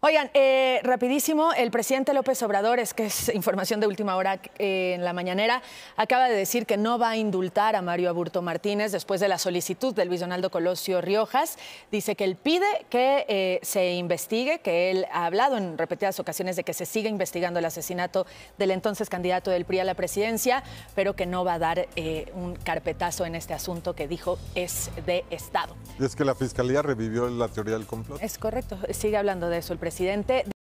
Oigan, rapidísimo, el presidente López Obrador, que es información de última hora en la mañanera, acaba de decir que no va a indultar a Mario Aburto Martínez después de la solicitud de Luis Donaldo Colosio Riojas. Dice que él pide que se investigue, que él ha hablado en repetidas ocasiones de que se siga investigando el asesinato del entonces candidato del PRI a la presidencia, pero que no va a dar un carpetazo en este asunto que dijo es de Estado. Y es que la Fiscalía revivió la teoría del complot. Es correcto, sigue hablando de eso el presidente.